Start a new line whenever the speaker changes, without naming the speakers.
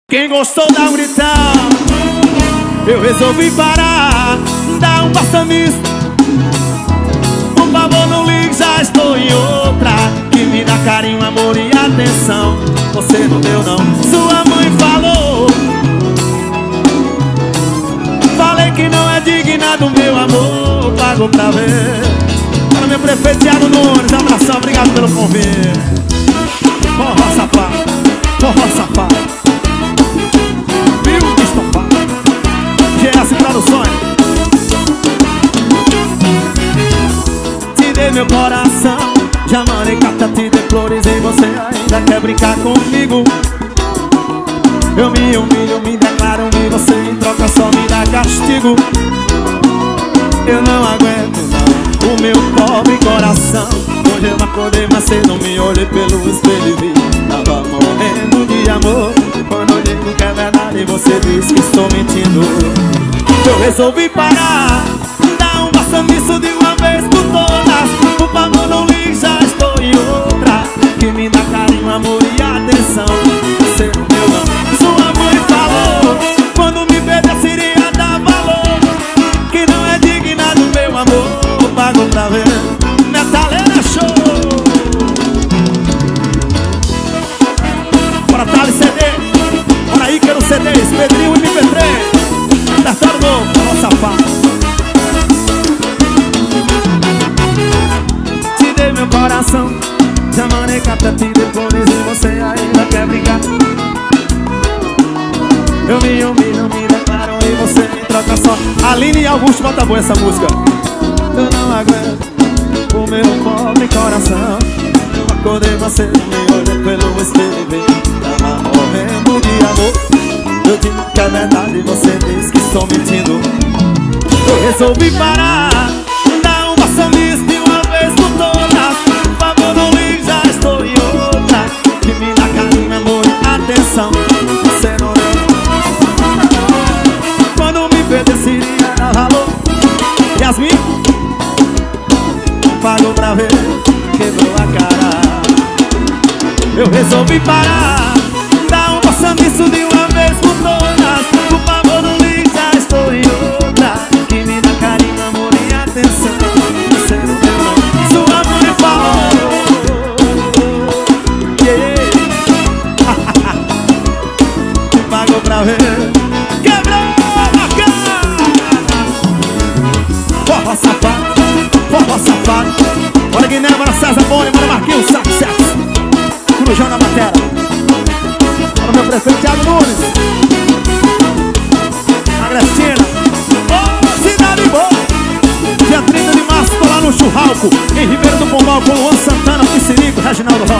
Quem gostou dá um gritão. Eu resolvi parar, dá um passo nisso. Por favor não ligue, já estou em outra, que me dá carinho, amor e atenção. Você não deu não, sua mãe falou. Falei que não é digna do meu amor, pagou pra ver. Para meu prefeito Thiago Nunes, abração, obrigado pelo convite. Forró safado, forró safado. GS Produções. Te dei meu coração, já mandei carta, te dei flores e você ainda quer brincar comigo. Eu me humilho, me declaro e você em troca só me dá castigo. Eu não aguento não, o meu pobre coração. Hoje eu acordei mais cedo, me olhei pelo espelho e vi, tava morrendo de amor. Quando eu digo que é verdade, você diz que estou mentindo. Eu resolvi parar, dar um passo nisso de uma vez por todas. Por favor não ligue, já estou em outra, que me dá carinho, amor e atenção. Você não deu não, sua mãe falou. Quando me pedisse iria dar valor, que não é digna do meu amor, pago pra ver. Metaleira show. Bora Thales CD, bora aí que eu CDs, Pedrinho e MP3. Repertório novo, forró safado. Te dei meu coração, já mandei carta, te dei flores e você ainda quer brincar. Eu me humilho, me declaro e você me troca só. Aline e Augusto, bota boa essa música. Eu não aguento o meu pobre coração. Eu acordei você, me olhei pelo espelho e vi, tava morrendo de amor. Eu digo que é verdade, você diz que estou mentindo. Eu resolvi parar, dar um passo nisso de uma vez por todas. Por favor não ligue, já estou em outra, que me dá carinho, amor e atenção. Você não deu. Quando me pedisse iria dar valor. Yasmin pagou pra ver, quebrou a cara. Eu resolvi parar, dar um passo nisso de uma vez por todas. Por favor não ligue, já estou em outra, que me dá carinho, amor e atenção. Você não deu não, sua mãe falou. Yeah. Pagou pra ver, quebrou a cara. Forró safado, forró safado. Bora Guiné, bora César Boni, bora Marquinhos, saco, sexo. Crujão na matéria. Bora meu prefeito Thiago Nunes. A Cristina. Ô, cidade boa. Dia 30 de março, tô lá no Churralco, em Ribeiro do Pombal, com Luan Santana, Piscirico, Reginaldo Rosa.